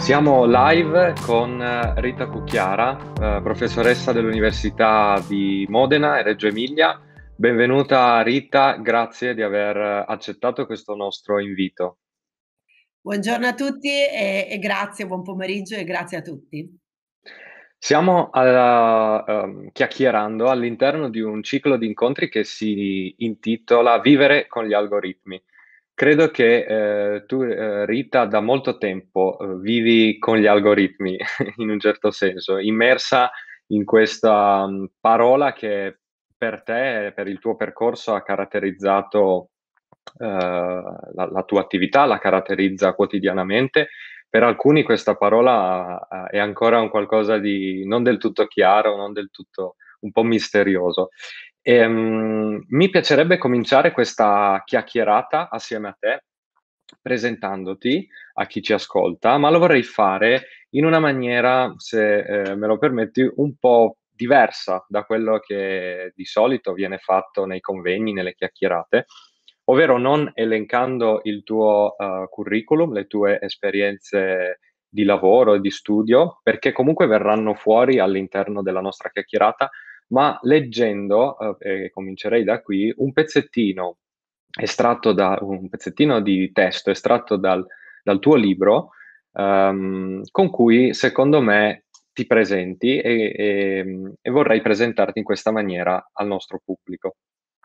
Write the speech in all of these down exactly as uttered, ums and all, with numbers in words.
Siamo live con eh, Rita Cucchiara, eh, professoressa dell'Università di Modena e Reggio Emilia. Benvenuta Rita, grazie di aver eh, accettato questo nostro invito. Buongiorno a tutti e, e grazie, buon pomeriggio e grazie a tutti. Siamo alla- ehm, chiacchierando all'interno di un ciclo di incontri che si intitola Vivere con gli algoritmi. Credo che eh, tu, eh, Rita, da molto tempo eh, vivi con gli algoritmi, in un certo senso, immersa in questa mh, parola che per te, per il tuo percorso, ha caratterizzato eh, la, la tua attività, la caratterizza quotidianamente. Per alcuni questa parola eh, è ancora un qualcosa di non del tutto chiaro, non del tutto un po' misterioso. Ehm, mi piacerebbe cominciare questa chiacchierata assieme a te, presentandoti a chi ci ascolta, ma lo vorrei fare in una maniera, se eh, me lo permetti, un po' diversa da quello che di solito viene fatto nei convegni, nelle chiacchierate, ovvero non elencando il tuo uh, curriculum, le tue esperienze di lavoro e di studio, perché comunque verranno fuori all'interno della nostra chiacchierata, ma leggendo, uh, e comincerei da qui, un pezzettino estratto da un pezzettino di testo estratto dal, dal tuo libro, um, con cui secondo me ti presenti e, e, e vorrei presentarti in questa maniera al nostro pubblico.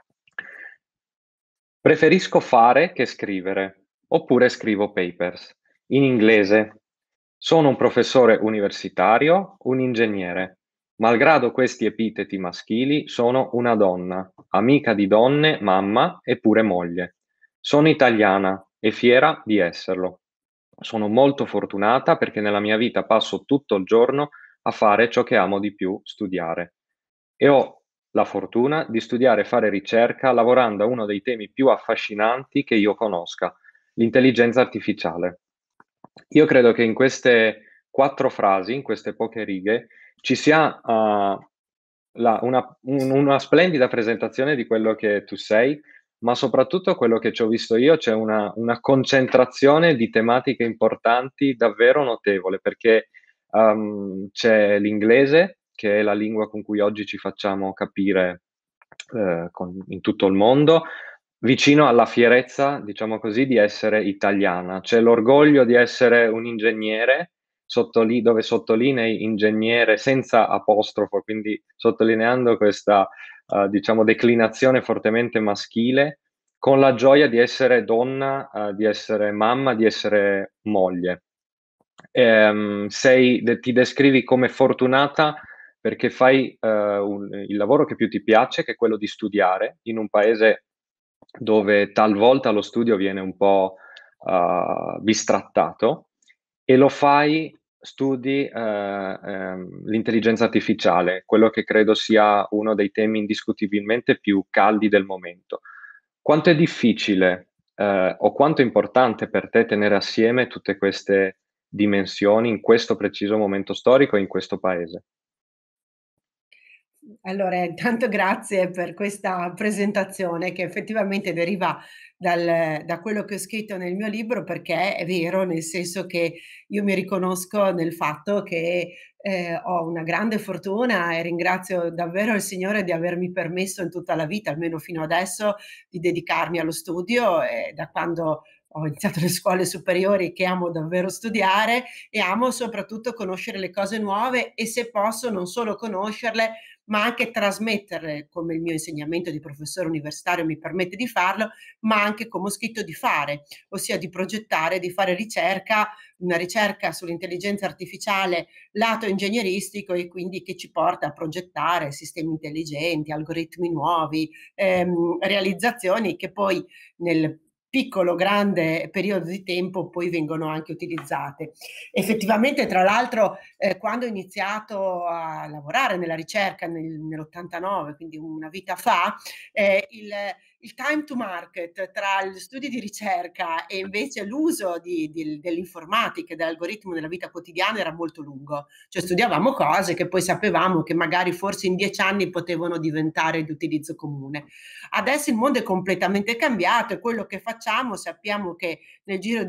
Preferisco fare che scrivere, oppure scrivo papers. In inglese. Sono un professore universitario, un ingegnere. Malgrado questi epiteti maschili, sono una donna, amica di donne, mamma e pure moglie. Sono italiana e fiera di esserlo. Sono molto fortunata perché nella mia vita passo tutto il giorno a fare ciò che amo di più, studiare. E ho la fortuna di studiare e fare ricerca lavorando a uno dei temi più affascinanti che io conosca, l'intelligenza artificiale. Io credo che in queste quattro frasi, in queste poche righe, ci sia uh, la- una, un- una splendida presentazione di quello che tu sei, ma soprattutto quello che ci ho visto io, c'è una, una concentrazione di tematiche importanti davvero notevole, perché um, c'è l'inglese, che è la lingua con cui oggi ci facciamo capire eh, con- in tutto il mondo, vicino alla fierezza, diciamo così, di essere italiana. C'è l'orgoglio di essere un ingegnere, sottoli- dove sottolinei ingegnere senza apostrofo, quindi sottolineando questa, eh, diciamo, declinazione fortemente maschile, con la gioia di essere donna, eh, di essere mamma, di essere moglie. Ehm, sei, de- ti descrivi come fortunata perché fai eh, un- il lavoro che più ti piace, che è quello di studiare, in un paese dove talvolta lo studio viene un po' eh, bistrattato, e lo fai, studi eh, ehm, l'intelligenza artificiale, quello che credo sia uno dei temi indiscutibilmente più caldi del momento. Quanto è difficile eh, o quanto è importante per te tenere assieme tutte queste dimensioni in questo preciso momento storico e in questo paese? Allora, intanto grazie per questa presentazione che effettivamente deriva dal- da quello che ho scritto nel mio libro, perché è vero, nel senso che io mi riconosco nel fatto che eh, ho una grande fortuna e ringrazio davvero il Signore di avermi permesso in tutta la vita, almeno fino adesso, di dedicarmi allo studio, e da quando ho iniziato le scuole superiori che amo davvero studiare e amo soprattutto conoscere le cose nuove e se posso non solo conoscerle, ma anche trasmetterle, come il mio insegnamento di professore universitario mi permette di farlo, ma anche come ho scritto di fare, ossia di progettare, di fare ricerca, una ricerca sull'intelligenza artificiale lato ingegneristico e quindi che ci porta a progettare sistemi intelligenti, algoritmi nuovi, ehm, realizzazioni che poi nel piccolo grande periodo di tempo poi vengono anche utilizzate. Effettivamente, tra l'altro, eh, quando ho iniziato a lavorare nella ricerca nel, nell'ottantanove, quindi una vita fa, eh, il, il time to market tra gli studi di ricerca e invece l'uso di, di, dell'informatica e dell'algoritmo nella vita quotidiana era molto lungo. Cioè studiavamo cose che poi sapevamo che magari forse in dieci anni potevano diventare di utilizzo comune. Adesso il mondo è completamente cambiato e quello che facciamo sappiamo che nel giro di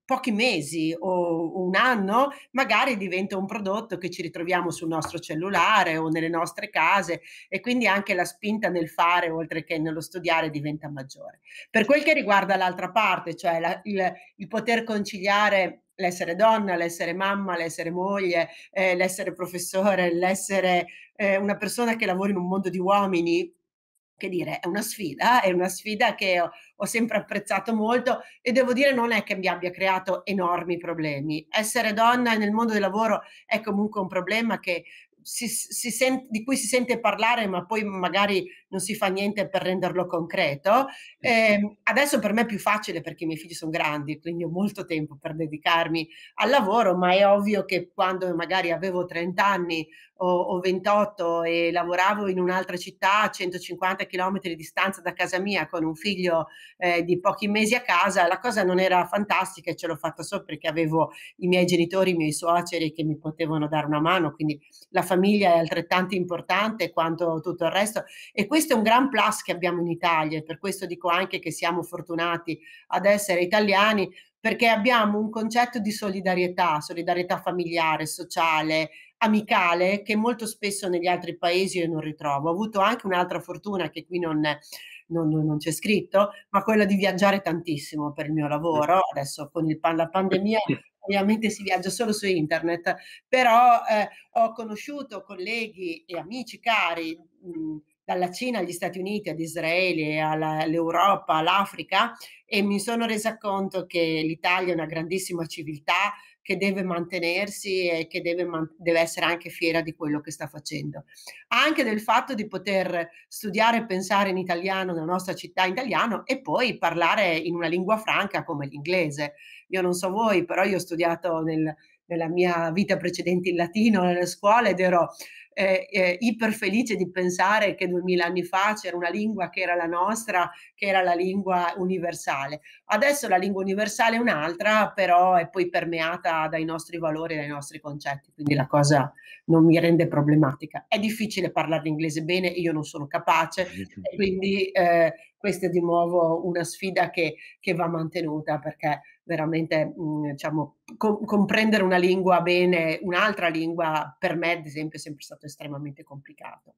pochi mesi o un anno, magari diventa un prodotto che ci ritroviamo sul nostro cellulare o nelle nostre case, e quindi anche la spinta nel fare oltre che nello studiare diventa maggiore. Per quel che riguarda l'altra parte, cioè la, il, il poter conciliare l'essere donna, l'essere mamma, l'essere moglie, eh, l'essere professore, l'essere eh, una persona che lavora in un mondo di uomini, che dire, è una sfida, è una sfida che ho, ho sempre apprezzato molto, e devo dire non è che mi abbia creato enormi problemi. Essere donna nel mondo del lavoro è comunque un problema che si, si sente, di cui si sente parlare, ma poi magari non si fa niente per renderlo concreto. Eh, adesso per me è più facile perché i miei figli sono grandi, quindi ho molto tempo per dedicarmi al lavoro, ma è ovvio che quando magari avevo trenta anni o, o ventotto e lavoravo in un'altra città a centocinquanta chilometri di distanza da casa mia con un figlio eh, di pochi mesi a casa, la cosa non era fantastica, e ce l'ho fatta solo perché avevo i miei genitori, i miei suoceri che mi potevano dare una mano, quindi la famiglia è altrettanto importante quanto tutto il resto, e questo è un gran plus che abbiamo in Italia, e per questo dico anche che siamo fortunati ad essere italiani, perché abbiamo un concetto di solidarietà, solidarietà familiare, sociale, amicale, che molto spesso negli altri paesi io non ritrovo. Ho avuto anche un'altra fortuna che qui non, non, non c'è scritto, ma quella di viaggiare tantissimo per il mio lavoro. Adesso con il, la pandemia ovviamente si viaggia solo su internet, però eh, ho conosciuto colleghi e amici cari mh, dalla Cina agli Stati Uniti, ad Israele, alla, all'Europa, all'Africa, e mi sono resa conto che l'Italia è una grandissima civiltà che deve mantenersi e che deve, man- deve essere anche fiera di quello che sta facendo. Anche del fatto di poter studiare e pensare in italiano nella nostra città in italiano e poi parlare in una lingua franca come l'inglese. Io non so voi, però io ho studiato nel, nella mia vita precedente in latino nelle scuole, ed ero eh, eh, iper felice di pensare che duemila anni fa c'era una lingua che era la nostra, che era la lingua universale. Adesso la lingua universale è un'altra, però è poi permeata dai nostri valori e dai nostri concetti, quindi la cosa non mi rende problematica. È difficile parlare l'inglese bene, io non sono capace, e quindi eh, questa è di nuovo una sfida che, che va mantenuta, perché veramente mh, diciamo, co- comprendere una lingua bene, un'altra lingua, per me ad esempio è sempre stato estremamente complicato.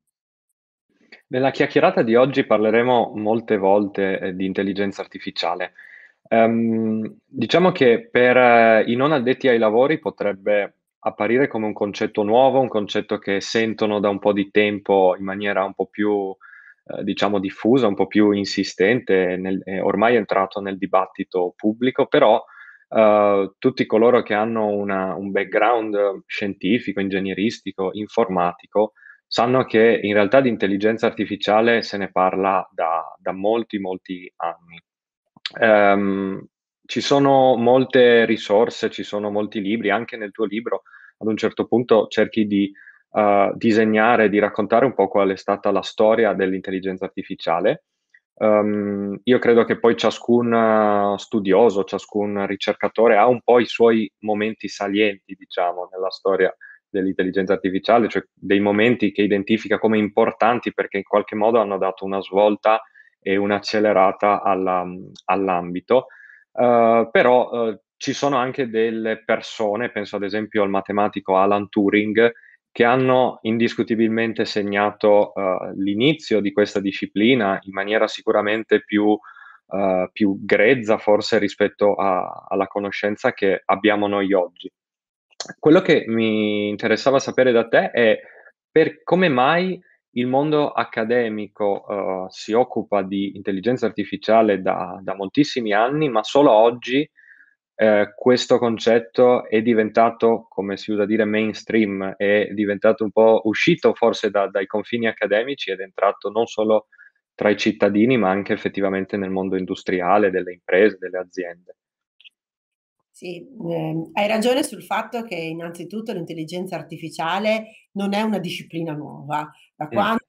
Nella chiacchierata di oggi parleremo molte volte eh, di intelligenza artificiale. Ehm, diciamo che per eh, i non addetti ai lavori potrebbe apparire come un concetto nuovo, un concetto che sentono da un po' di tempo in maniera un po' più, eh, diciamo, diffusa, un po' più insistente, nel- è ormai entrato nel dibattito pubblico, però eh, tutti coloro che hanno una- un background scientifico, ingegneristico, informatico, sanno che in realtà di intelligenza artificiale se ne parla da, da molti, molti anni. Ehm, Ci sono molte risorse, ci sono molti libri, anche nel tuo libro ad un certo punto cerchi di eh, disegnare, di raccontare un po' qual è stata la storia dell'intelligenza artificiale. Ehm, io credo che poi ciascun eh, studioso, ciascun ricercatore ha un po' i suoi momenti salienti, diciamo, nella storia dell'intelligenza artificiale, cioè dei momenti che identifica come importanti perché in qualche modo hanno dato una svolta e un'accelerata alla- all'ambito. Eh, però eh, ci sono anche delle persone, penso ad esempio al matematico Alan Turing, che hanno indiscutibilmente segnato eh, l'inizio di questa disciplina in maniera sicuramente più, eh, più grezza, forse rispetto a- alla conoscenza che abbiamo noi oggi. Quello che mi interessava sapere da te è per come mai il mondo accademico, eh, si occupa di intelligenza artificiale da, da moltissimi anni, ma solo oggi, eh, questo concetto è diventato, come si usa dire, mainstream, è diventato un po' uscito forse da- dai confini accademici ed è entrato non solo tra i cittadini, ma anche effettivamente nel mondo industriale, delle imprese, delle aziende. Sì, ehm, hai ragione sul fatto che innanzitutto l'intelligenza artificiale non è una disciplina nuova. Da Mm. quando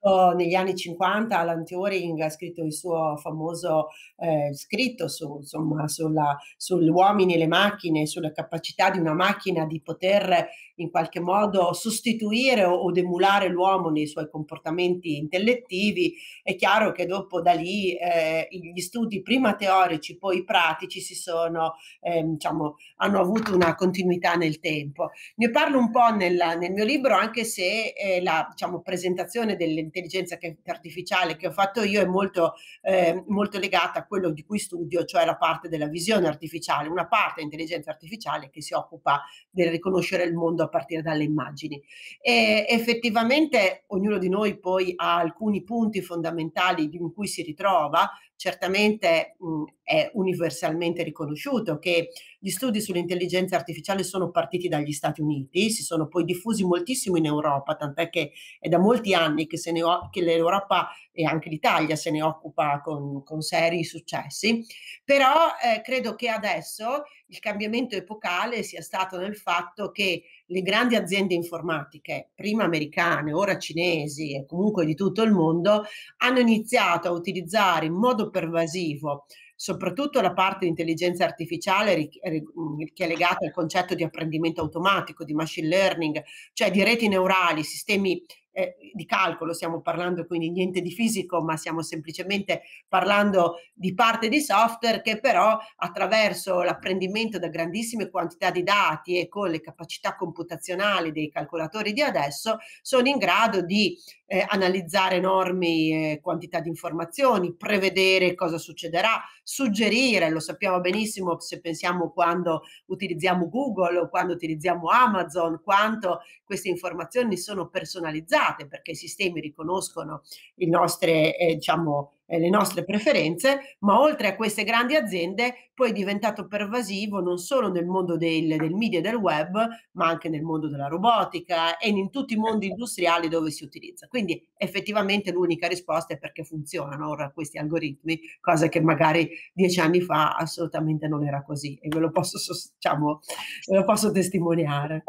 fatto negli anni cinquanta, Alan Turing ha scritto il suo famoso eh, scritto su, insomma, sulla, sugli uomini e le macchine, sulla capacità di una macchina di poter in qualche modo sostituire o, o emulare l'uomo nei suoi comportamenti intellettivi. È chiaro che dopo da lì eh, gli studi prima teorici, poi pratici si sono, eh, diciamo, hanno avuto una continuità nel tempo. Ne parlo un po' nel, nel mio libro, anche se eh, la diciamo, presentazione dell'intelligenza artificiale che ho fatto io è molto, eh, molto legata a quello di cui studio, cioè la parte della visione artificiale, una parte dell'intelligenza artificiale che si occupa del riconoscere il mondo a partire dalle immagini. E effettivamente ognuno di noi poi ha alcuni punti fondamentali in cui si ritrova. Certamente mh, è universalmente riconosciuuto che gli studi sull'intelligenza artificiale sono partiti dagli Stati Uniti, si sono poi diffusi moltissimo in Europa, tant'è che è da molti anni che, se ne o- che l'Europa e anche l'Italia se ne occupa con, con seri successi, però eh, credo che adesso il cambiamento epocale sia stato nel fatto che le grandi aziende informatiche, prima americane, ora cinesi e comunque di tutto il mondo, hanno iniziato a utilizzare in modo pervasivo soprattutto la parte di intelligenza artificiale che è legata al concetto di apprendimento automatico, di machine learning, cioè di reti neurali, sistemi eh, di calcolo, stiamo parlando quindi niente di fisico, ma stiamo semplicemente parlando di parte di software che però attraverso l'apprendimento da grandissime quantità di dati e con le capacità computazionali dei calcolatori di adesso sono in grado di eh, analizzare enormi eh, quantità di informazioni, prevedere cosa succederà, suggerire, lo sappiamo benissimo se pensiamo quando utilizziamo Google o quando utilizziamo Amazon, quanto queste informazioni sono personalizzate perché i sistemi riconoscono il nostre, eh, diciamo, eh, le nostre preferenze, ma oltre a queste grandi aziende poi è diventato pervasivo non solo nel mondo del, del media e del web, ma anche nel mondo della robotica e in tutti i mondi industriali dove si utilizza. Quindi effettivamente l'unica risposta è perché funzionano ora questi algoritmi, cosa che magari dieci anni fa assolutamente non era così e ve lo posso, diciamo, ve lo posso testimoniare.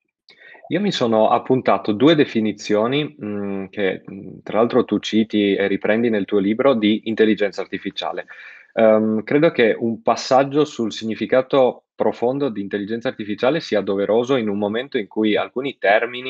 Io mi sono appuntato due definizioni mh, che mh, tra l'altro tu citi e riprendi nel tuo libro di intelligenza artificiale. Um, credo che un passaggio sul significato profondo di intelligenza artificiale sia doveroso in un momento in cui alcuni termini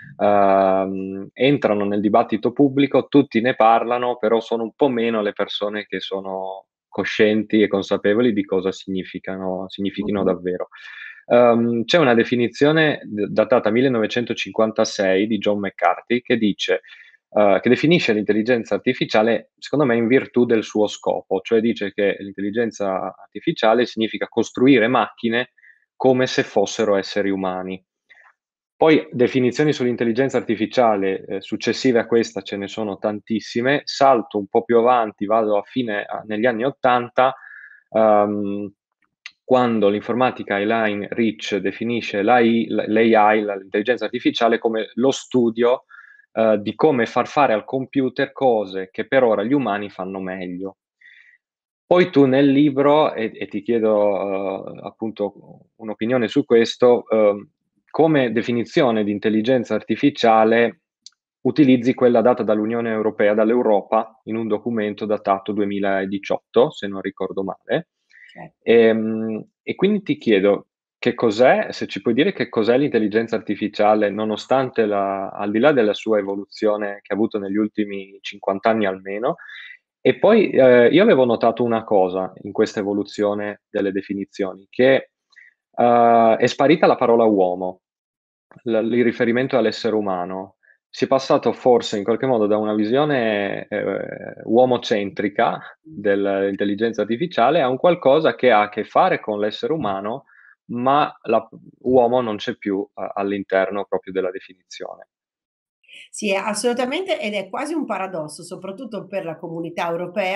uh, entrano nel dibattito pubblico, tutti ne parlano, però sono un po' meno le persone che sono coscienti e consapevoli di cosa significano, significhino Uh-huh. davvero. Um, c'è una definizione d- datata millenovecentocinquantasei di John McCarthy che dice, uh, che definisce l'intelligenza artificiale, secondo me, in virtù del suo scopo, cioè dice che l'intelligenza artificiale significa costruire macchine come se fossero esseri umani. Poi definizioni sull'intelligenza artificiale eh, successive a questa ce ne sono tantissime. Salto un po' più avanti, vado a fine a- negli anni ottanta, ehm, quando l'informatica Elaine Rich definisce l'A I, l'A I, l'intelligenza artificiale, come lo studio eh, di come far fare al computer cose che per ora gli umani fanno meglio. Poi tu nel libro, e, e ti chiedo uh, appunto un'opinione su questo, uh, come definizione di intelligenza artificiale utilizzi quella data dall'Unione Europea, dall'Europa, in un documento datato duemiladiciotto, se non ricordo male. Certo. E, e quindi ti chiedo che cos'è, se ci puoi dire che cos'è l'intelligenza artificiale, nonostante la, al di là della sua evoluzione che ha avuto negli ultimi cinquanta anni almeno. E poi eh, io avevo notato una cosa in questa evoluzione delle definizioni, che eh, è sparita la parola uomo, l- il riferimento all'essere umano. Si è passato forse in qualche modo da una visione eh, uomocentrica dell'intelligenza artificiale a un qualcosa che ha a che fare con l'essere umano, ma la- uomo non c'è più eh, all'interno proprio della definizione. Sì, assolutamente, ed è quasi un paradosso, soprattutto per la comunità europea,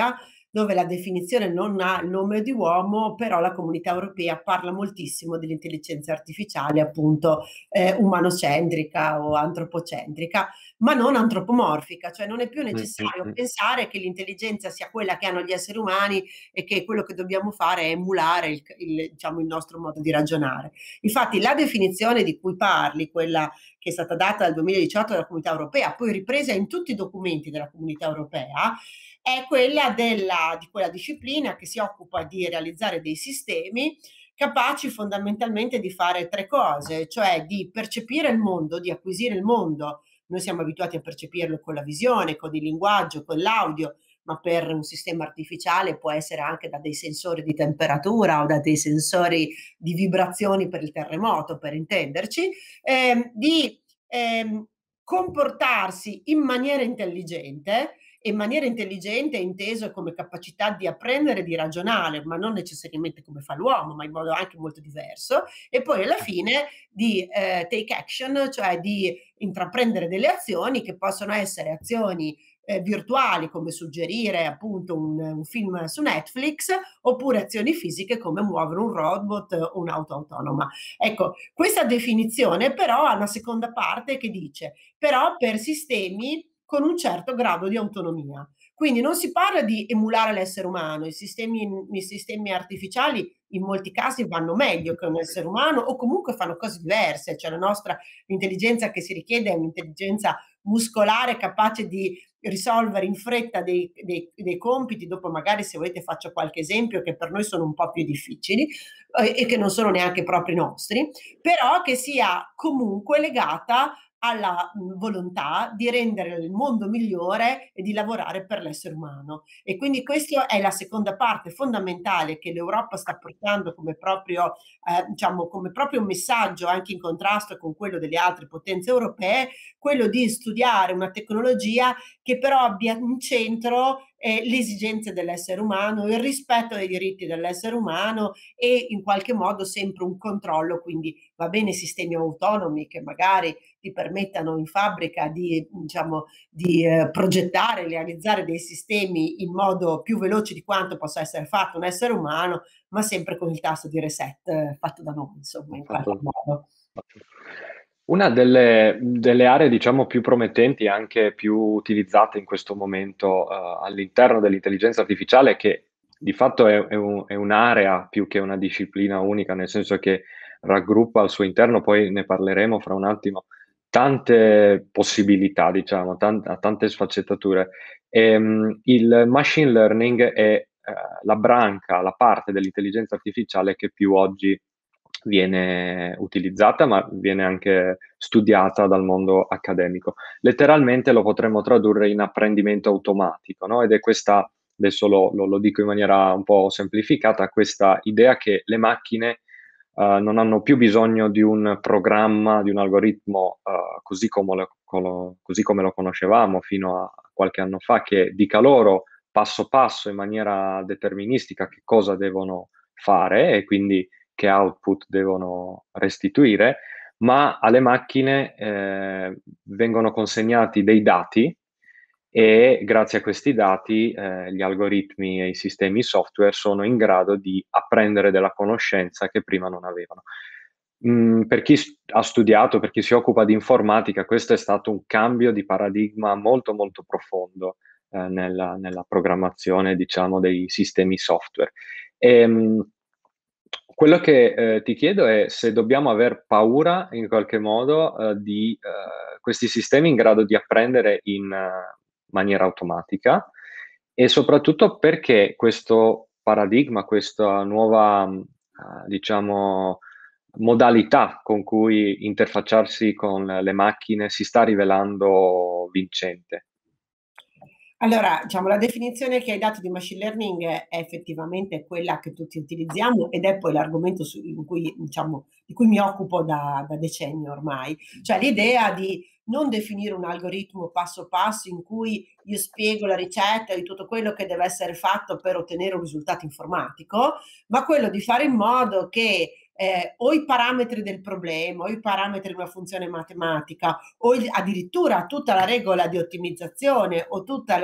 dove la definizione non ha il nome di uomo, però la Comunità Europea parla moltissimo dell'intelligenza artificiale, appunto, eh, umanocentrica o antropocentrica, ma non antropomorfica, cioè non è più Mm, mm, necessario mm. pensare che l'intelligenza sia quella che hanno gli esseri umani e che quello che dobbiamo fare è emulare il, il, diciamo, il nostro modo di ragionare. Infatti la definizione di cui parli, quella che è stata data dal duemiladiciotto dalla Comunità Europea, poi ripresa in tutti i documenti della Comunità Europea, è quella della, di quella disciplina che si occupa di realizzare dei sistemi capaci fondamentalmente di fare tre cose, cioè di percepire il mondo, di acquisire il mondo. Noi siamo abituati a percepirlo con la visione, con il linguaggio, con l'audio, ma per un sistema artificiale può essere anche da dei sensori di temperatura o da dei sensori di vibrazioni per il terremoto, per intenderci, ehm, di ehm, comportarsi in maniera intelligente, e in maniera intelligente inteso come capacità di apprendere e di ragionare, ma non necessariamente come fa l'uomo, ma in modo anche molto diverso, e poi alla fine di eh, take action, cioè di intraprendere delle azioni che possono essere azioni eh, virtuali, come suggerire appunto un, un film su Netflix, oppure azioni fisiche come muovere un robot o un'auto autonoma. Ecco, questa definizione però ha una seconda parte che dice però per sistemi con un certo grado di autonomia. Quindi non si parla di emulare l'essere umano, i sistemi, i sistemi artificiali in molti casi vanno meglio che un essere umano o comunque fanno cose diverse, cioè la nostra intelligenza che si richiede è un'intelligenza muscolare capace di risolvere in fretta dei, dei, dei compiti, dopo magari se volete faccio qualche esempio che per noi sono un po' più difficili eh, e che non sono neanche propri nostri, però che sia comunque legata alla volontà di rendere il mondo migliore e di lavorare per l'essere umano. E quindi questa è la seconda parte fondamentale che l'Europa sta portando come proprio, eh, diciamo, come proprio messaggio anche in contrasto con quello delle altre potenze europee, quello di studiare una tecnologia che però abbia in centro eh, le esigenze dell'essere umano, il rispetto dei diritti dell'essere umano e in qualche modo sempre un controllo, quindi va bene sistemi autonomi che magari ti permettano in fabbrica di, diciamo, di eh, progettare, realizzare dei sistemi in modo più veloce di quanto possa essere fatto un essere umano, ma sempre con il tasto di reset eh, fatto da noi, insomma, in qualche Fatto. modo. Una delle, delle aree, diciamo, più promettenti e anche più utilizzate in questo momento uh, all'interno dell'intelligenza artificiale, che di fatto è, è, un, è un'area più che una disciplina unica, nel senso che raggruppa al suo interno, poi ne parleremo fra un attimo, tante possibilità, diciamo, tante, tante sfaccettature. E, um, il machine learning è uh, la branca, la parte dell'intelligenza artificiale che più oggi viene utilizzata, ma viene anche studiata dal mondo accademico. Letteralmente lo potremmo tradurre in apprendimento automatico, no? Ed è questa, adesso lo, lo, lo dico in maniera un po' semplificata, questa idea che le macchine uh, non hanno più bisogno di un programma, di un algoritmo uh, così, come lo, colo, così come lo conoscevamo fino a qualche anno fa, che dica loro passo passo in maniera deterministica che cosa devono fare e quindi che output devono restituire, ma alle macchine eh, vengono consegnati dei dati e grazie a questi dati eh, gli algoritmi e i sistemi software sono in grado di apprendere della conoscenza che prima non avevano. Mm, per chi ha studiato, per chi si occupa di informatica, questo è stato un cambio di paradigma molto molto profondo eh, nella, nella programmazione, diciamo, dei sistemi software. E, mh, quello che eh, ti chiedo è se dobbiamo aver paura in qualche modo eh, di eh, questi sistemi in grado di apprendere in eh, maniera automatica e soprattutto perché questo paradigma, questa nuova, mh, eh, diciamo, modalità con cui interfacciarsi con le macchine si sta rivelando vincente. Allora, diciamo, la definizione che hai dato di machine learning è effettivamente quella che tutti utilizziamo ed è poi l'argomento su, in cui, diciamo, di cui mi occupo da, da decenni ormai. Cioè l'idea di non definire un algoritmo passo passo in cui io spiego la ricetta di tutto quello che deve essere fatto per ottenere un risultato informatico, ma quello di fare in modo che eh, o i parametri del problema o i parametri di una funzione matematica o il, addirittura tutta la regola di ottimizzazione o tutta la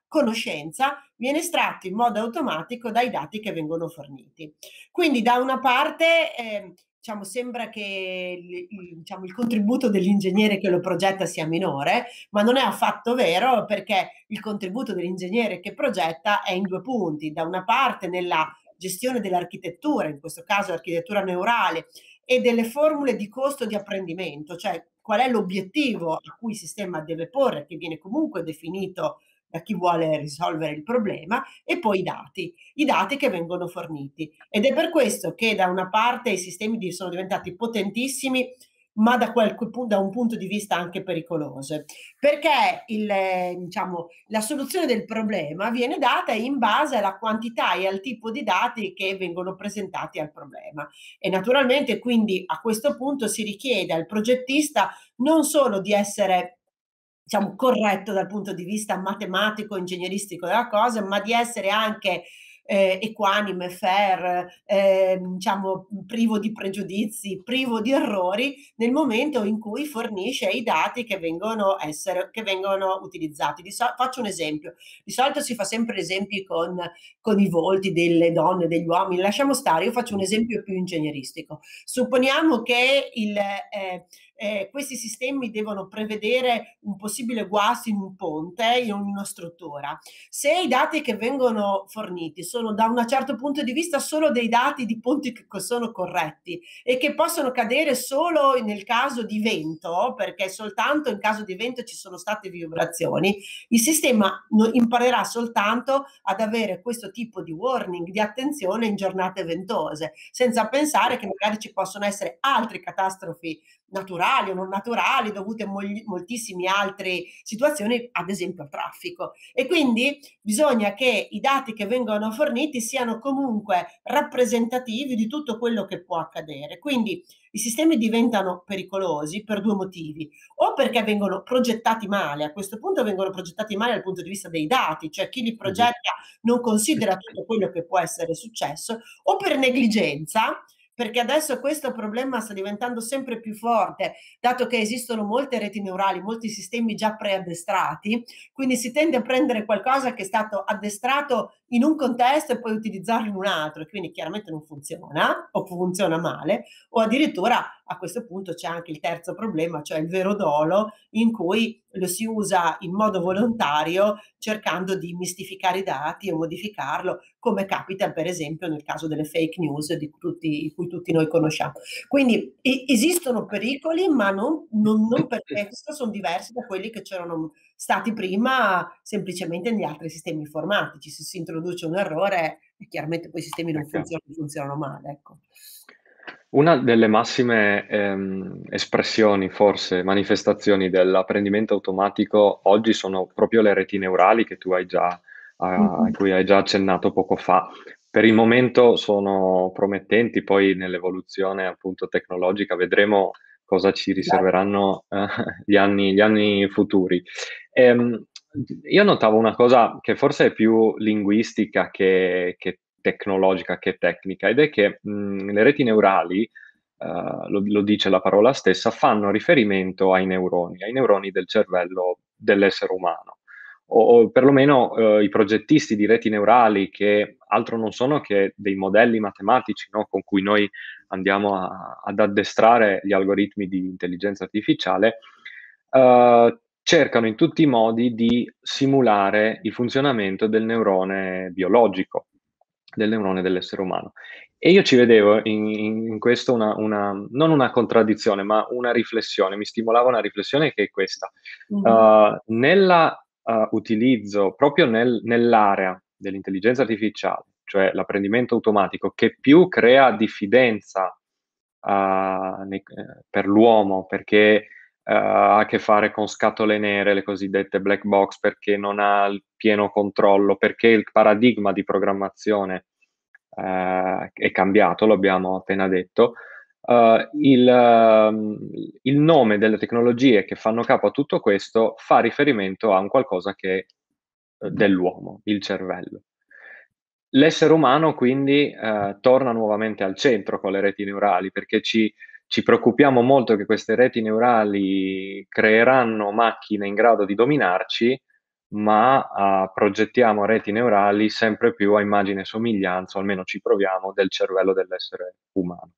conoscenza viene estratto in modo automatico dai dati che vengono forniti. Quindi da una parte eh, diciamo, sembra che il, il, diciamo, il contributo dell'ingegnere che lo progetta sia minore, ma non è affatto vero, perché il contributo dell'ingegnere che progetta è in due punti. Da una parte nella gestione dell'architettura, in questo caso l'architettura neurale, e delle formule di costo di apprendimento, cioè qual è l'obiettivo a cui il sistema deve porre, che viene comunque definito da chi vuole risolvere il problema, e poi i dati, i dati che vengono forniti. Ed è per questo che da una parte i sistemi sono diventati potentissimi, ma da, quel, da un punto di vista anche pericoloso, perché il, diciamo, la soluzione del problema viene data in base alla quantità e al tipo di dati che vengono presentati al problema. E naturalmente quindi a questo punto si richiede al progettista non solo di essere, diciamo, corretto dal punto di vista matematico, ingegneristico della cosa, ma di essere anche eh, equanime, fair, eh, diciamo, privo di pregiudizi, privo di errori nel momento in cui fornisce i dati che vengono, essere, che vengono utilizzati. Di so- faccio un esempio. Di solito si fa sempre esempi con, con i volti delle donne, degli uomini. Lasciamo stare, io faccio un esempio più ingegneristico. Supponiamo che il... Eh, Eh, questi sistemi devono prevedere un possibile guasto in un ponte, in una struttura. Se i dati che vengono forniti sono da un certo punto di vista solo dei dati di ponti che sono corretti e che possono cadere solo nel caso di vento, perché soltanto in caso di vento ci sono state vibrazioni, il sistema imparerà soltanto ad avere questo tipo di warning, di attenzione in giornate ventose, senza pensare che magari ci possono essere altre catastrofi naturali o non naturali, dovute a mol- moltissime altre situazioni, ad esempio al traffico. E quindi bisogna che i dati che vengono forniti siano comunque rappresentativi di tutto quello che può accadere. Quindi i sistemi diventano pericolosi per due motivi: o perché vengono progettati male, a questo punto vengono progettati male dal punto di vista dei dati, cioè chi li progetta non considera tutto quello che può essere successo, o per negligenza, perché adesso questo problema sta diventando sempre più forte, dato che esistono molte reti neurali, molti sistemi già preaddestrati, quindi si tende a prendere qualcosa che è stato addestrato in un contesto e poi utilizzarlo in un altro, e quindi chiaramente non funziona, o funziona male, o addirittura a questo punto c'è anche il terzo problema, cioè il vero dolo, in cui lo si usa in modo volontario cercando di mistificare i dati o modificarlo, come capita per esempio nel caso delle fake news di, tutti, di cui tutti noi conosciamo. Quindi e, esistono pericoli, ma non, non, non per questo sono diversi da quelli che c'erano stati prima semplicemente negli altri sistemi informatici. Se si introduce un errore e chiaramente poi i sistemi non Okay. funzionano, funzionano male. Ecco. Una delle massime ehm, espressioni, forse manifestazioni dell'apprendimento automatico oggi sono proprio le reti neurali che tu hai già, a Mm-hmm. cui hai già accennato poco fa. Per il momento sono promettenti, poi nell'evoluzione appunto tecnologica vedremo cosa ci riserveranno eh, gli anni, gli anni futuri. Ehm, io notavo una cosa che forse è più linguistica che, che tecnologica, che tecnica, ed è che mh, le reti neurali, uh, lo, lo dice la parola stessa, fanno riferimento ai neuroni, ai neuroni del cervello dell'essere umano. O, o perlomeno uh, i progettisti di reti neurali, che altro non sono che dei modelli matematici, no, con cui noi andiamo a, ad addestrare gli algoritmi di intelligenza artificiale, uh, cercano in tutti i modi di simulare il funzionamento del neurone biologico, del neurone dell'essere umano. E io ci vedevo in, in questo una, una, non una contraddizione, ma una riflessione, mi stimolava una riflessione che è questa. Mm-hmm. Uh, nella uh, utilizzo, proprio nel, nell'area dell'intelligenza artificiale, cioè l'apprendimento automatico, che più crea diffidenza uh, ne, eh, per l'uomo, perché uh, ha a che fare con scatole nere, le cosiddette black box, perché non ha il pieno controllo, perché il paradigma di programmazione uh, è cambiato, lo abbiamo appena detto. Uh, il, uh, il nome delle tecnologie che fanno capo a tutto questo fa riferimento a un qualcosa che è uh, dell'uomo, il cervello. L'essere umano quindi uh, torna nuovamente al centro con le reti neurali, perché ci, ci preoccupiamo molto che queste reti neurali creeranno macchine in grado di dominarci, ma a progettiamo reti neurali sempre più a immagine e somiglianza, o almeno ci proviamo, del cervello dell'essere umano.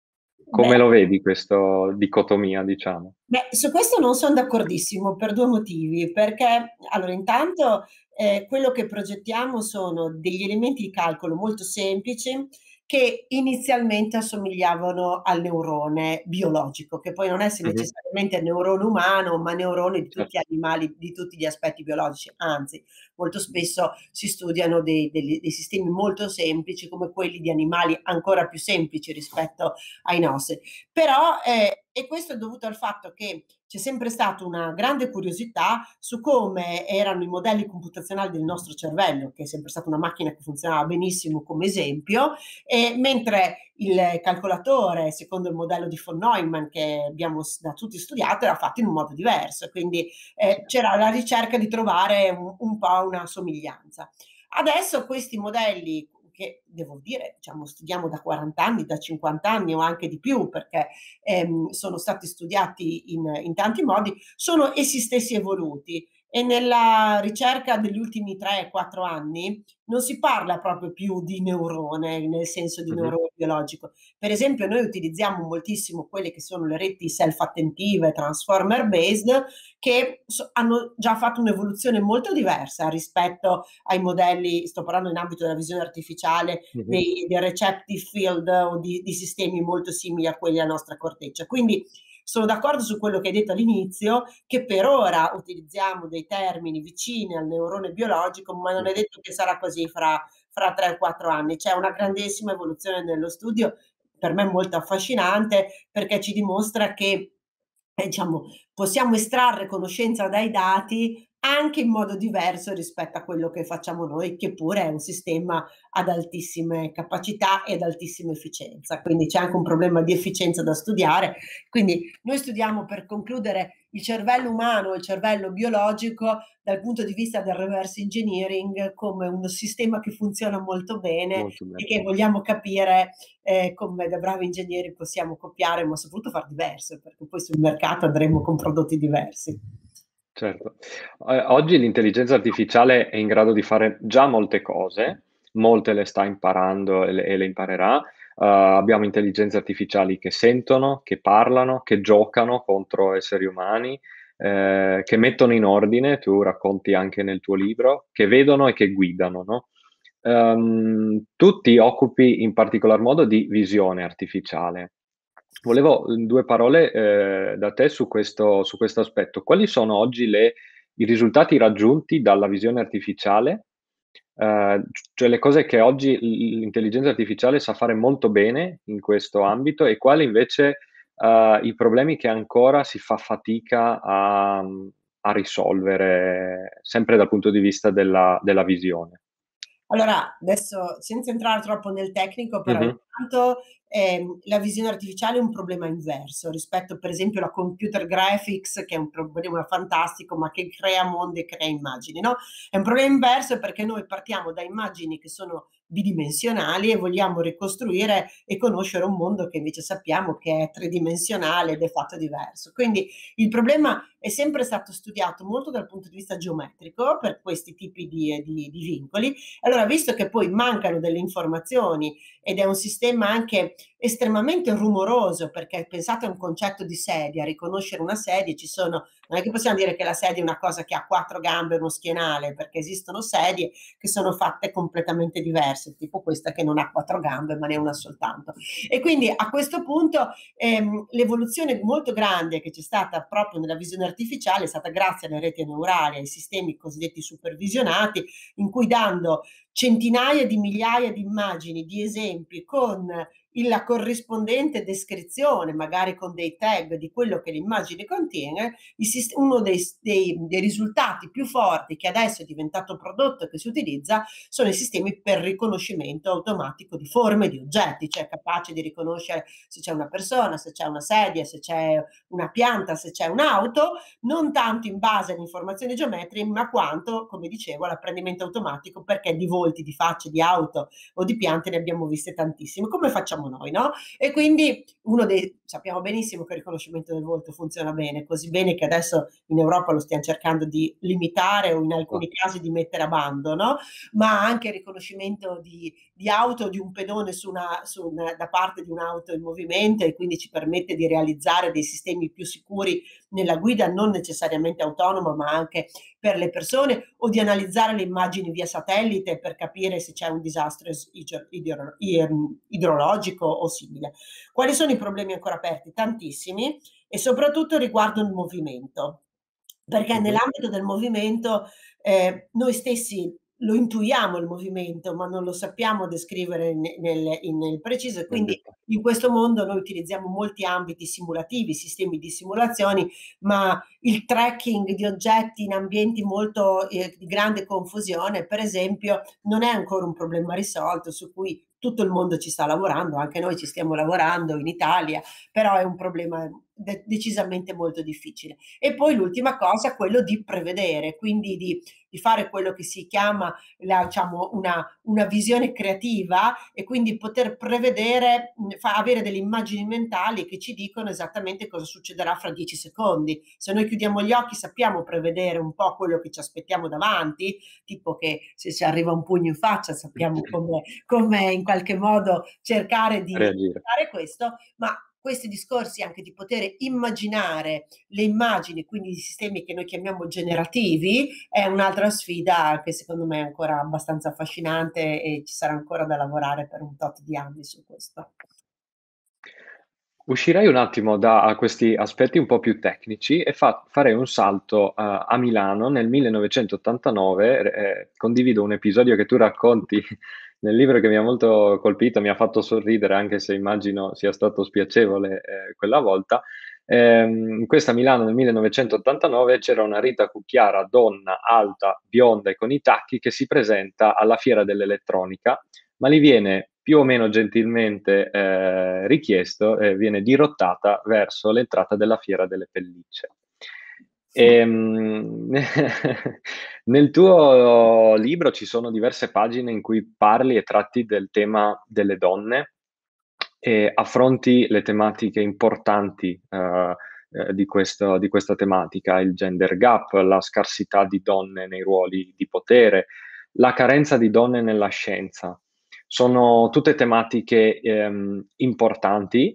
Come Beh lo vedi questo dicotomia, diciamo? Beh, su questo non son d'accordissimo per due motivi, perché allora intanto, ehm, quello che progettiamo sono degli elementi di calcolo molto semplici, che inizialmente assomigliavano al neurone biologico, che poi non è se Mh-mh. necessariamente il neurone umano, ma neurone di tutti Certo. gli animali, di tutti gli aspetti biologici. Anzi, molto spesso si studiano dei degli dei sistemi molto semplici, come quelli di animali ancora più semplici rispetto ai nostri. Però, ehm e questo è dovuto al fatto che c'è sempre stato una grande curiosità su come erano i modelli computazionali del nostro cervello, che è sempre stata una macchina che funzionava benissimo come esempio, e mentre il calcolatore, secondo il modello di von Neumann che abbiamo s da tutti studiato, era fatto in un modo diverso. Quindi, Sì. ehm, c'era la ricerca di trovare un un po' una somiglianza. Adesso questi modelli, che devo dire, diciamo, studiamo da quaranta anni, da cinquanta anni o anche di più, perché, ehm, sono stati studiati in in tanti modi, sono essi stessi evoluti e nella ricerca degli ultimi tre quattro anni non si parla proprio più di neurone, nel senso di Mh-mh. neurone biologico. Per esempio noi utilizziamo moltissimo quelle che sono le reti self-attentive, transformer based, che so hanno già fatto un'evoluzione molto diversa rispetto ai modelli, sto parlando in ambito della visione artificiale, Mh-mh. dei dei receptive field o di di sistemi molto simili a quelli della nostra corteccia. Quindi sono d'accordo su quello che hai detto all'inizio, che per ora utilizziamo dei termini vicini al neurone biologico, ma non Mh. è detto che sarà così fra fra tre o quattro anni. C'è una grandissima evoluzione nello studio, per me molto affascinante, perché ci dimostra che, eh, diciamo, possiamo estrarre conoscenza dai dati anche in modo diverso rispetto a quello che facciamo noi, che pure è un sistema ad altissime capacità ed altissima efficienza. Quindi c'è anche un problema di efficienza da studiare. Quindi noi studiamo, per concludere, il cervello umano, il cervello biologico dal punto di vista del reverse engineering come un sistema che funziona molto bene Molto e bene. che vogliamo capire, ehm, come da bravi ingegneri possiamo copiare, ma soprattutto far diverso, perché poi sul mercato andremo con prodotti diversi. Certo. Ehm, oggi l'intelligenza artificiale è in grado di fare già molte cose, molte le sta imparando e le e le imparerà. Uhm, abbiamo intelligenze artificiali che sentono, che parlano, che giocano contro esseri umani, ehm, che mettono in ordine, tu racconti anche nel tuo libro, che vedono e che guidano, no, uhm, tu ti occupi in particolar modo di visione artificiale. Volevo, in due parole, ehm, da te su questo su questo aspetto. Quali sono oggi le i risultati raggiunti dalla visione artificiale, ehm, c cioè le cose che oggi l l'intelligenza artificiale sa fare molto bene in questo ambito e quali invece, uhm, i problemi che ancora si fa fatica a mhmm, a risolvere, sempre dal punto di vista della della visione? Allora, adesso senza entrare troppo nel tecnico, però Mh-mh. intanto, ehm, la visione artificiale è un problema inverso rispetto per esempio alla computer graphics, che è un problema fantastico, ma che crea mondi e crea immagini, no, è un problema inverso perché noi partiamo da immagini che sono bidimensionali e vogliamo ricostruire e conoscere un mondo che invece sappiamo che è tridimensionale ed è fatto diverso. Quindi il problema è sempre stato studiato molto dal punto di vista geometrico per questi tipi di ehm, di di vincoli. Allora, visto che poi mancano delle informazioni ed è un sistema anche estremamente rumoroso, perché pensate a un concetto di sedia, riconoscere una sedia ci sono non è che possiamo dire che la sedia è una cosa che ha quattro gambe e uno schienale, perché esistono sedie che sono fatte completamente diverse, tipo questa che non ha quattro gambe, ma ne ha una soltanto. E quindi a questo punto, ehm, l'evoluzione molto grande che c'è stata proprio nella visione artificiale è stata grazie alle reti neurali, ai sistemi cosiddetti supervisionati, in cui dando centinaia di migliaia di immagini, di esempi con il la corrispondente descrizione, magari con dei tag di quello che l'immagine contiene, il sist uno dei s dei dei risultati più forti che adesso è diventato prodotto e che si utilizza, sono i sistemi per riconoscimento automatico di forme, di oggetti, cioè capace di riconoscere se c'è una persona, se c'è una sedia, se c'è una pianta, se c'è un'auto, non tanto in base alle informazioni geometrie, ma quanto, come dicevo, all'apprendimento automatico, perché di volti, di facce, di auto o di piante ne abbiamo viste tantissime. Come facciamo siamo noi, no? E quindi uno dei, sappiamo benissimo che il riconoscimento del volto funziona bene, così bene che adesso in Europa lo stiamo cercando di limitare o in alcuni casi di mettere a bando, no? Ma anche il riconoscimento di, di auto di un pedone su una, su una, da parte di un'auto in movimento, e quindi ci permette di realizzare dei sistemi più sicuri nella guida, non necessariamente autonoma, ma anche per le persone, o di analizzare le immagini via satellite per capire se c'è un disastro idro- idrologico o simile. Quali sono i problemi ancora aperti? Tantissimi, e soprattutto riguardo il movimento, perché Mhm. nell'ambito del movimento eh, noi stessi lo intuiamo il movimento, ma non lo sappiamo descrivere nel, nel, nel preciso, e Nel quindi dettaglio. in questo mondo noi utilizziamo molti ambiti simulativi, sistemi di simulazioni, ma il tracking di oggetti in ambienti molto eh, di grande confusione, per esempio, non è ancora un problema risolto su cui tutto il mondo ci sta lavorando, anche noi ci stiamo lavorando in Italia, però è un problema de- decisamente molto difficile. E poi l'ultima cosa, quello di prevedere, quindi di, di fare quello che si chiama la, diciamo, una, una visione creativa, e quindi poter prevedere, mh, fa, avere delle immagini mentali che ci dicono esattamente cosa succederà fra dieci secondi. Se noi chiudiamo gli occhi sappiamo prevedere un po' quello che ci aspettiamo davanti, tipo che se ci arriva un pugno in faccia sappiamo come, come in qualche modo cercare di Reagire. fare questo, ma questi discorsi anche di poter immaginare le immagini, quindi i sistemi che noi chiamiamo generativi, è un'altra sfida che secondo me è ancora abbastanza affascinante, e ci sarà ancora da lavorare per un tot di anni su questo. Uscirei un attimo da questi aspetti un po' più tecnici e fa- farei un salto uh, a Milano nel millenovecentottantanove. Eh, condivido un episodio che tu racconti nel libro che mi ha molto colpito, mi ha fatto sorridere, anche se immagino sia stato spiacevole eh, quella volta. Ehm, in questa Milano nel millenovecentottantanove c'era una Rita Cucchiara, donna alta, bionda e con i tacchi, che si presenta alla Fiera dell'Elettronica, ma gli viene più o meno gentilmente eh, richiesto, eh, viene dirottata verso l'entrata della Fiera delle Pellicce. Sì. Ehm, nel tuo libro ci sono diverse pagine in cui parli e tratti del tema delle donne e affronti le tematiche importanti eh, eh, di questo- di questa tematica: il gender gap, la scarsità di donne nei ruoli di potere, la carenza di donne nella scienza. Sono tutte tematiche ehm, importanti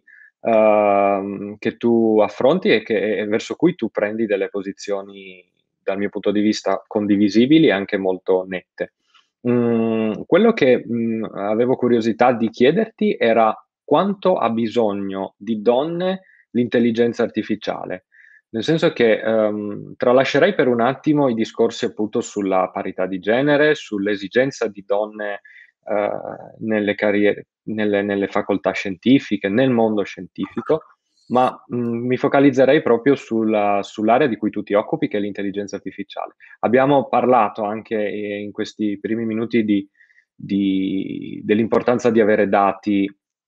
ehm, che tu affronti e, che- e verso cui tu prendi delle posizioni, dal mio punto di vista, condivisibili e anche molto nette. Mm, quello che mm, avevo curiosità di chiederti era quanto ha bisogno di donne l'intelligenza artificiale. Nel senso che ehm, tralascerei per un attimo i discorsi appunto sulla parità di genere, sull'esigenza di donne eh, nelle carriere, nelle, nelle facoltà scientifiche, nel mondo scientifico, ma mh, mi focalizzerei proprio sulla- sull'area di cui tu ti occupi, che è l'intelligenza artificiale. Abbiamo parlato anche eh, in questi primi minuti di, di- dell'importanza di avere dati,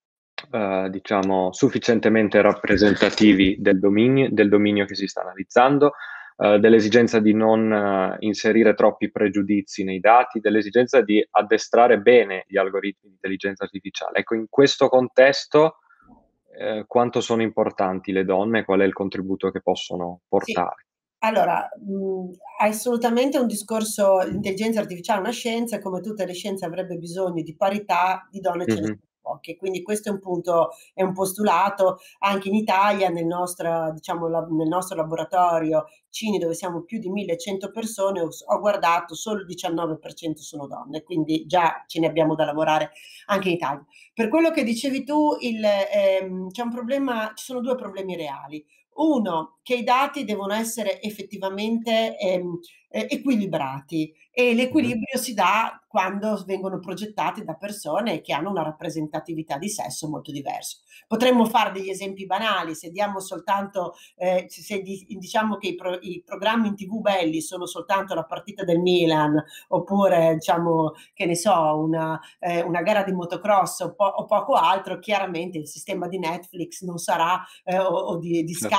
eh, diciamo, sufficientemente rappresentativi del dominio, del dominio che si sta analizzando, eh, dell'esigenza di non eh, inserire troppi pregiudizi nei dati, dell'esigenza di addestrare bene gli algoritmi di intelligenza artificiale. Ecco, in questo contesto, eh, quanto sono importanti le donne e qual è il contributo che possono Sì, portare? allora, mh, assolutamente un discorso, l'intelligenza artificiale è una scienza, e come tutte le scienze avrebbe bisogno di parità, di donne ce ne Mhm. sono poche, quindi questo è un punto, è un postulato. Anche in Italia, nel nostro, diciamo, la- nel nostro laboratorio Cini, dove siamo più di millecento persone, ho, ho guardato, solo il diciannove per cento sono donne, quindi già ce ne abbiamo da lavorare anche in Italia. Per quello che dicevi tu, il, ehm, c'è un problema, ci sono due problemi reali. Uno, che i dati devono essere effettivamente ehm, eh, equilibrati, e Mhm. l'equilibrio si dà quando vengono progettati da persone che hanno una rappresentatività di sesso molto diversa. Potremmo fare degli esempi banali: se diamo soltanto, eh, se se di- diciamo che i, pro- i programmi in T V belli sono soltanto la partita del Milan, oppure diciamo che ne so, una, eh, una gara di motocross o, po- o poco altro, chiaramente il sistema di Netflix non sarà, eh, o, o di, di Sky Certo.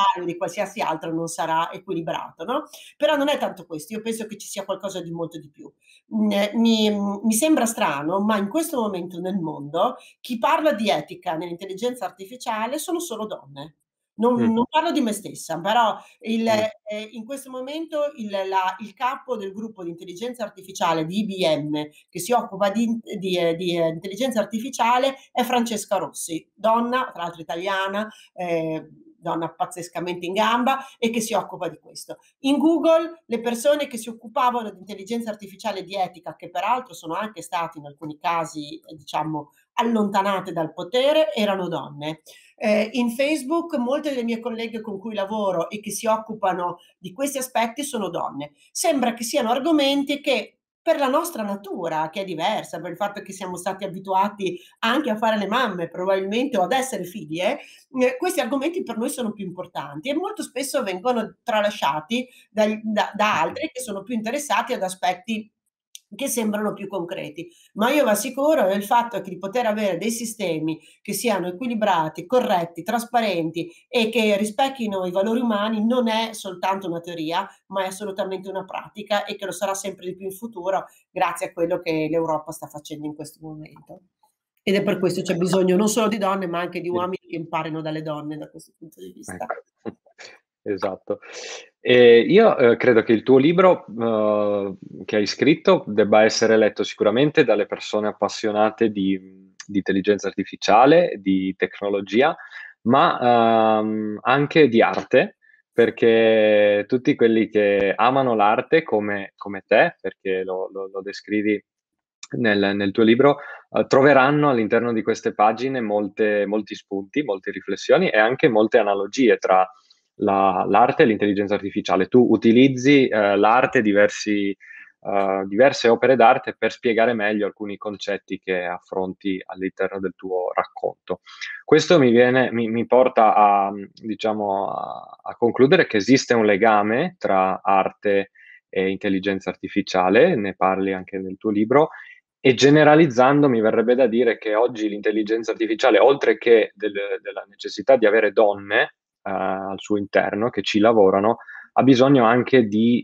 salario, di qualsiasi altro, non sarà equilibrato, no? Però non è tanto questo, io penso che ci sia qualcosa di molto di più. Mm, eh, Mi, mi sembra strano, ma in questo momento nel mondo chi parla di etica nell'intelligenza artificiale sono solo donne. Non, Mh, non parlo di me stessa, però il, mh, eh, in questo momento il, la- il capo del gruppo di intelligenza artificiale di I B M che si occupa di, di, eh, di, eh, intelligenza artificiale è Francesca Rossi, donna, tra l'altro italiana, eh, donna pazzescamente in gamba e che si occupa di questo. In Google le persone che si occupavano di intelligenza artificiale e di etica, che peraltro sono anche state in alcuni casi, eh, diciamo, allontanate dal potere, erano donne. Eh, in Facebook molte delle mie colleghe con cui lavoro e che si occupano di questi aspetti sono donne. Sembra che siano argomenti che per la nostra natura, che è diversa, per il fatto che siamo stati abituati anche a fare le mamme, probabilmente, o ad essere figlie, eh, questi argomenti per noi sono più importanti e molto spesso vengono tralasciati da, da, da mh-mh. altri che sono più interessati ad aspetti che sembrano più concreti. Ma io vi assicuro che il fatto che di poter avere dei sistemi che siano equilibrati, corretti, trasparenti e che rispecchino i valori umani non è soltanto una teoria, ma è assolutamente una pratica e che lo sarà sempre di più in futuro grazie a quello che l'Europa sta facendo in questo momento. Ed è per questo c'è bisogno non solo di donne, ma anche di Sì. uomini che imparino dalle donne da questo punto di vista. Ecco, esatto. Ehm, io, ehm, credo che il tuo libro, uhm, che hai scritto debba essere letto sicuramente dalle persone appassionate di mhmm, di intelligenza artificiale, di tecnologia, ma, uhm, anche di arte, perché tutti quelli che amano l'arte come come te, perché lo lo lo descrivi nel nel tuo libro, uhm, troveranno all'interno di queste pagine molte molti spunti, molte riflessioni e anche molte analogie tra la l'arte e l'intelligenza artificiale. Tu utilizzi, ehm, l'arte, diversi uhm, diverse opere d'arte per spiegare meglio alcuni concetti che affronti all'interno del tuo racconto. Questo mi viene mi mi porta a mhmm, diciamo a a concludere che esiste un legame tra arte e intelligenza artificiale, ne parli anche nel tuo libro, e generalizzando mi verrebbe da dire che oggi l'intelligenza artificiale, oltre che del della necessità di avere donne, uhm, al suo interno che ci lavorano, ha bisogno anche di,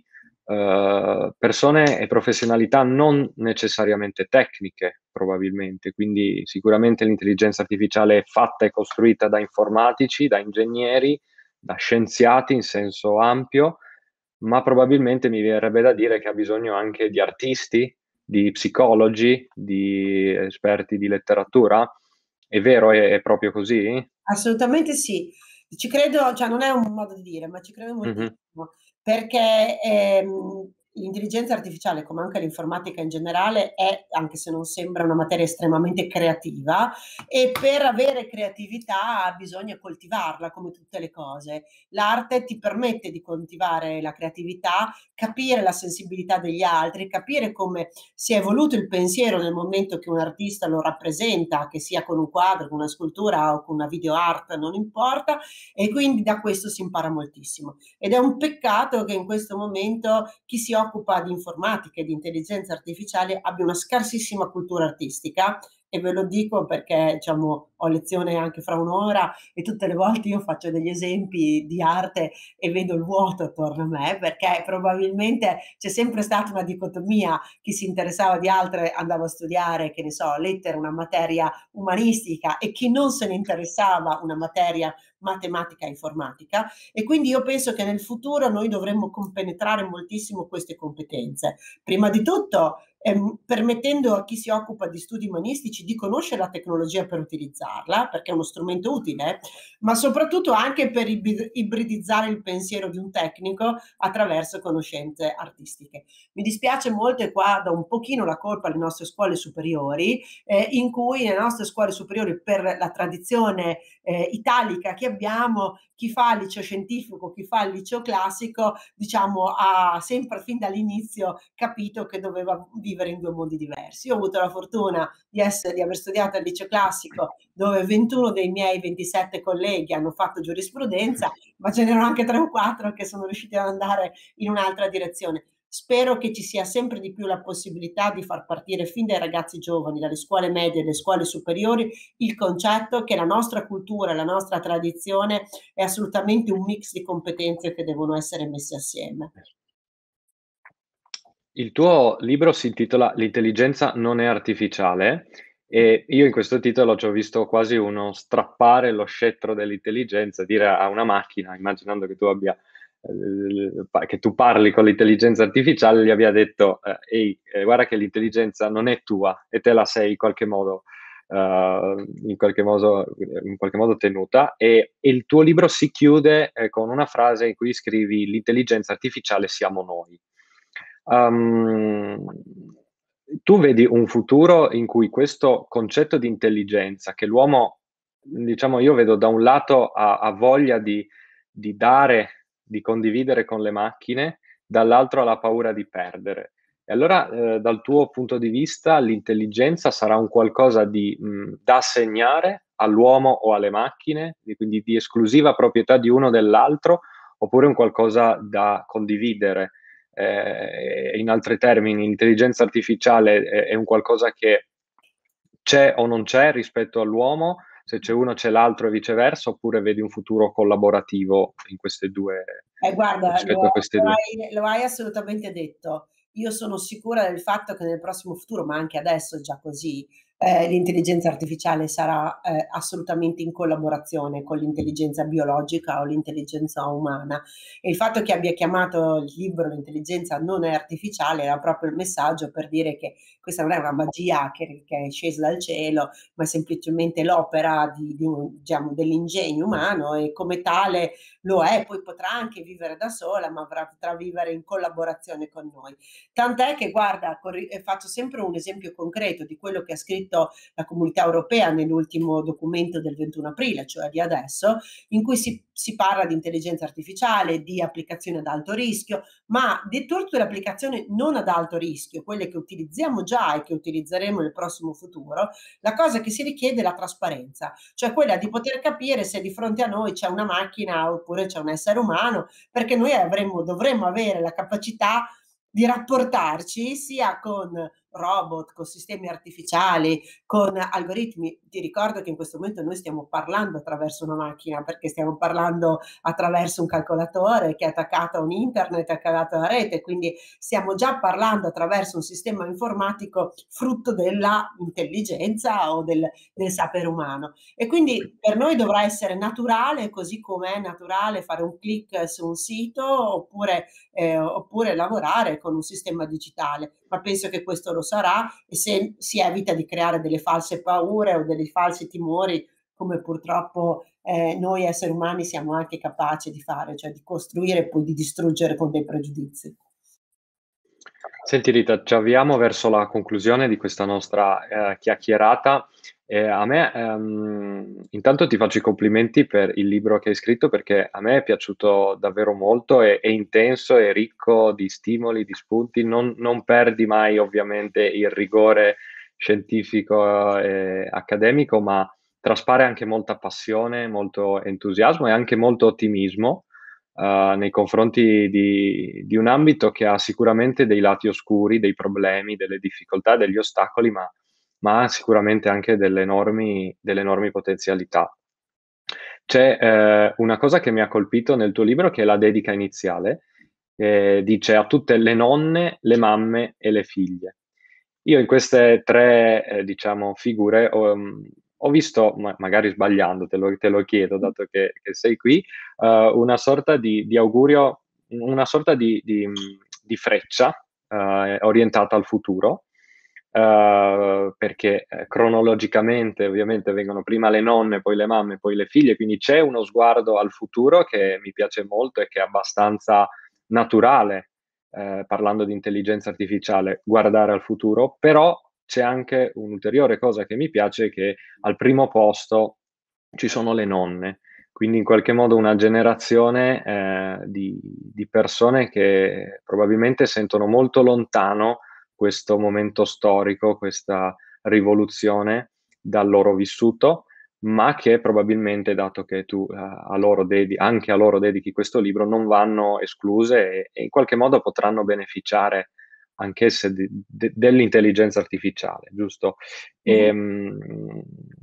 uhm, persone e professionalità non necessariamente tecniche probabilmente. Quindi sicuramente l'intelligenza artificiale è fatta e costruita da informatici, da ingegneri, da scienziati in senso ampio, ma probabilmente mi verrebbe da dire che ha bisogno anche di artisti, di psicologi, di esperti di letteratura? È vero, è è proprio così? Assolutamente sì. Ci credo, cioè non è un modo di dire, ma ci credo Mh-mh. moltissimo, perché, ehm, l'intelligenza artificiale, come anche l'informatica in generale, è, anche se non sembra, una materia estremamente creativa e per avere creatività bisogna coltivarla come tutte le cose. L'arte ti permette di coltivare la creatività, capire la sensibilità degli altri, capire come si è evoluto il pensiero nel momento che un artista lo rappresenta, che sia con un quadro, con una scultura o con una video art, non importa, e quindi da questo si impara moltissimo. Ed è un peccato che in questo momento chi si occupa di informatica e di intelligenza artificiale abbia una scarsissima cultura artistica. E ve lo dico perché, diciamo, ho lezione anche fra un'ora e tutte le volte io faccio degli esempi di arte e vedo il vuoto attorno a me, perché probabilmente c'è sempre stata una dicotomia: chi si interessava di altre andava a studiare, che ne so, lettere, una materia umanistica, e chi non se ne interessava, una materia matematica e informatica. E quindi io penso che nel futuro noi dovremmo compenetrare moltissimo queste competenze. Prima di tutto, ehm, permettendo a chi si occupa di studi umanistici di conoscere la tecnologia per utilizzarla, perché è uno strumento utile, ma soprattutto anche per ibrid- ibridizzare il pensiero di un tecnico attraverso conoscenze artistiche. Mi dispiace molto, e qua do un pochino la colpa alle nostre scuole superiori, eh, in cui nelle nostre scuole superiori, per la tradizione eh, italica che abbiamo, chi fa il liceo scientifico, chi fa il liceo classico, diciamo, ha sempre fin dall'inizio capito che doveva vivere in due mondi diversi. Io ho avuto la fortuna di, essere, di aver studiato al liceo classico, dove ventuno dei miei ventisette colleghi hanno fatto giurisprudenza, ma ce n'erano anche tre o quattro che sono riusciti ad andare in un'altra direzione. spero che ci sia sempre di più la possibilità di far partire fin dai ragazzi giovani, dalle scuole medie e le scuole superiori, il concetto che la nostra cultura, la nostra tradizione è assolutamente un mix di competenze che devono essere messe assieme. Il tuo libro si intitola "L'intelligenza non è artificiale" e io in questo titolo ci ho visto quasi uno strappare lo scettro dell'intelligenza, dire a una macchina, immaginando che tu abbia ehm, pa che tu parli con l'intelligenza artificiale, gli abbia detto: ehm: "Ehi, ehm, guarda che l'intelligenza non è tua e te la sei in qualche modo uhm, in qualche moso in qualche modo tenuta." E e il tuo libro si chiude, ehm, con una frase in cui scrivi: "L'intelligenza artificiale siamo noi." Uhm, tu vedi un futuro in cui questo concetto di intelligenza che l'uomo, diciamo, io vedo da un lato ha ha voglia di di dare, di condividere con le macchine, dall'altro ha la paura di perdere. E allora, ehm, dal tuo punto di vista, l'intelligenza sarà un qualcosa di mhmm, da assegnare all'uomo o alle macchine, e quindi di esclusiva proprietà di uno o dell'altro, oppure un qualcosa da condividere? Ehm, in altri termini, l'intelligenza artificiale è è un qualcosa che c'è o non c'è rispetto all'uomo, se c'è uno c'è l'altro e viceversa, oppure vedi un futuro collaborativo in queste due Eh guarda, lo rispetto a queste lo due? hai lo hai assolutamente detto. Io sono sicura del fatto che nel prossimo futuro, ma anche adesso è già così, ehm, l'intelligenza artificiale sarà, ehm, assolutamente in collaborazione con l'intelligenza biologica o l'intelligenza umana. E il fatto che abbia chiamato il libro "L'intelligenza non è artificiale" era proprio il messaggio per dire che questa non è una magia che che è scesa dal cielo, ma è semplicemente l'opera di di un diciamo, dell'ingegno umano e come tale lo è, poi potrà anche vivere da sola, ma avrà potrà vivere in collaborazione con noi. Tant'è che guarda, corri ehm, faccio sempre un esempio concreto di quello che ha scritto la Comunità Europea nell'ultimo documento del ventuno aprile, cioè di adesso, in cui si si parla di intelligenza artificiale, di applicazioni ad alto rischio, ma di tutte le applicazioni non ad alto rischio, quelle che utilizziamo già e che utilizzeremo nel prossimo futuro, la cosa che si richiede è la trasparenza, cioè quella di poter capire se di fronte a noi c'è una macchina oppure c'è un essere umano, perché noi avremmo dovremmo avere la capacità di rapportarci sia con robot, con sistemi artificiali, con algoritmi. Ti ricordo che in questo momento noi stiamo parlando attraverso una macchina, perché stiamo parlando attraverso un calcolatore che è attaccato a un internet, è attaccato alla rete, quindi stiamo già parlando attraverso un sistema informatico frutto della intelligenza o del del sapere umano. E quindi per noi dovrà essere naturale, così come è naturale fare un click su un sito oppure, ehm, oppure lavorare con un sistema digitale, ma penso che questo lo sarà e se si evita di creare delle false paure o dei falsi timori, come purtroppo, ehm, noi esseri umani siamo anche capaci di fare, cioè di costruire e poi di distruggere con dei pregiudizi. Senti Rita, ci avviamo verso la conclusione di questa nostra, ehm, chiacchierata. E a me, ehm, intanto ti faccio i complimenti per il libro che hai scritto, perché a me è piaciuto davvero molto, è è intenso, è ricco di stimoli, di spunti, non non perdi mai ovviamente il rigore scientifico e accademico, ma traspare anche molta passione, molto entusiasmo e anche molto ottimismo, uhm, nei confronti di di un ambito che ha sicuramente dei lati oscuri, dei problemi, delle difficoltà, degli ostacoli, ma ma ha sicuramente anche delle enormi delle enormi potenzialità. C'è, ehm, una cosa che mi ha colpito nel tuo libro che è la dedica iniziale, ehm, dice: "A tutte le nonne, le mamme e le figlie." Io in queste tre, ehm, diciamo figure ho mhmm, ho visto, ma magari sbagliando, te lo te lo chiedo dato che che sei qui, uhm, una sorta di di augurio, una sorta di di mhmm, di freccia, uhm, orientata al futuro, uhm, perché, ehm, cronologicamente ovviamente vengono prima le nonne, poi le mamme, poi le figlie, quindi c'è uno sguardo al futuro che mi piace molto e che è abbastanza naturale, ehm, parlando di intelligenza artificiale, guardare al futuro, però c'è anche un'ulteriore cosa che mi piace, che al primo posto ci sono le nonne, quindi in qualche modo una generazione, ehm, di di persone che probabilmente sentono molto lontano questo momento storico, questa rivoluzione dal loro vissuto, ma che probabilmente, dato che tu a a loro dedi anche a loro dedichi questo libro, non vanno escluse e e in qualche modo potranno beneficiare anch'esse di de dell'intelligenza artificiale, giusto? Mh-mh. Ehm,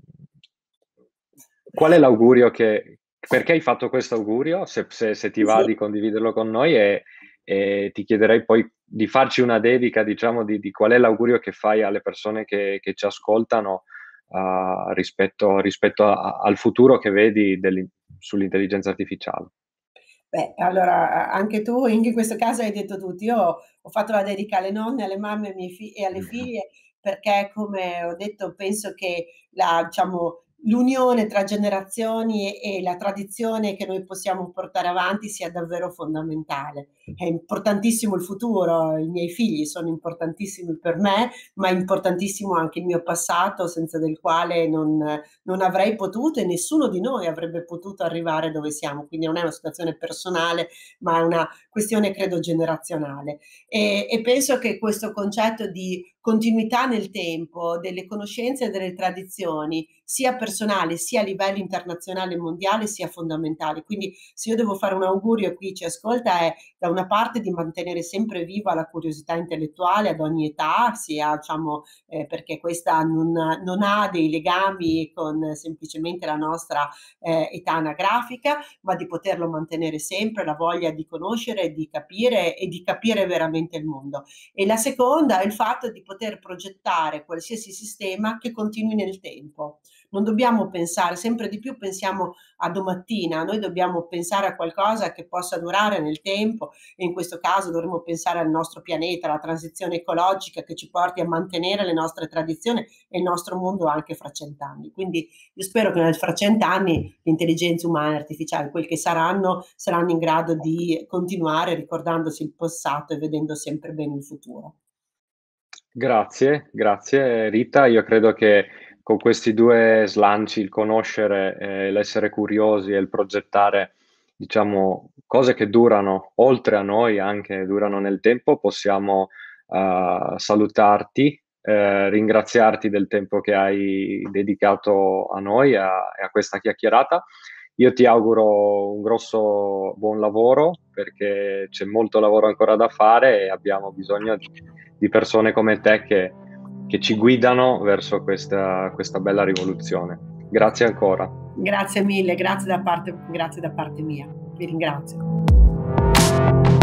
qual è l'augurio che perché hai fatto questo augurio? Se se se ti Sì, va sì. di condividerlo con noi e e ti chiederei poi di farci una dedica, diciamo, di di qual è l'augurio che fai alle persone che che ci ascoltano, uhm, rispetto rispetto a a al futuro che vedi dell'in sull'intelligenza artificiale. Beh, allora a anche tu anche in questo caso hai detto tutto. Io ho ho fatto la dedica alle nonne, alle mamme, ai miei fi e alle figlie, perché come ho detto penso che la diciamo, l'unione tra generazioni e la tradizione che noi possiamo portare avanti sia davvero fondamentale. È importantissimo il futuro, i miei figli sono importantissimi per me, ma è importantissimo anche il mio passato, senza del quale non non avrei potuto e nessuno di noi avrebbe potuto arrivare dove siamo. Quindi non è una situazione personale, ma è una questione credo generazionale. E e penso che questo concetto di continuità nel tempo, delle conoscenze e delle tradizioni, sia personale sia a livello internazionale e mondiale, sia fondamentale. Quindi se io devo fare un augurio a chi ci ascolta è da una parte di mantenere sempre viva la curiosità intellettuale ad ogni età, sia diciamo, ehm, perché questa non non ha dei legami con semplicemente la nostra, ehm, età anagrafica, ma di poterlo mantenere sempre, la voglia di conoscere e di capire e di capire veramente il mondo. E la seconda è il fatto di poter progettare qualsiasi sistema che continui nel tempo. Non dobbiamo pensare sempre di più pensiamo a domattina, noi dobbiamo pensare a qualcosa che possa durare nel tempo e in questo caso dovremmo pensare al nostro pianeta, alla transizione ecologica che ci porti a mantenere le nostre tradizioni e il nostro mondo anche fra cento anni. Quindi io spero che nel fra cento anni l'intelligenza umana e artificiale, quel che saranno, saranno in grado di continuare ricordandosi il passato e vedendo sempre bene il futuro. Grazie, grazie Rita. Io credo che con questi due slanci, il conoscere e l'essere curiosi e il progettare, diciamo, cose che durano oltre a noi, anche durano nel tempo, possiamo, uhm, salutarti, ehm, ringraziarti del tempo che hai dedicato a noi, a e a questa chiacchierata. Io ti auguro un grosso buon lavoro, perché c'è molto lavoro ancora da fare e abbiamo bisogno di di persone come te che che ci guidano verso questa questa bella rivoluzione. Grazie ancora. Grazie mille, grazie da parte grazie da parte mia. Vi ringrazio.